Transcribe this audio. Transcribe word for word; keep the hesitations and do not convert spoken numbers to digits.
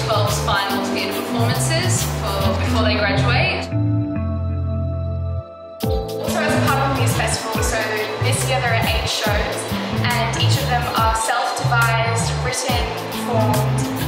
twelve's final theatre performances for, before they graduate. Also, as a part of the Muse Festival, so this year there are eight shows, and each of them are self-devised, written, performed,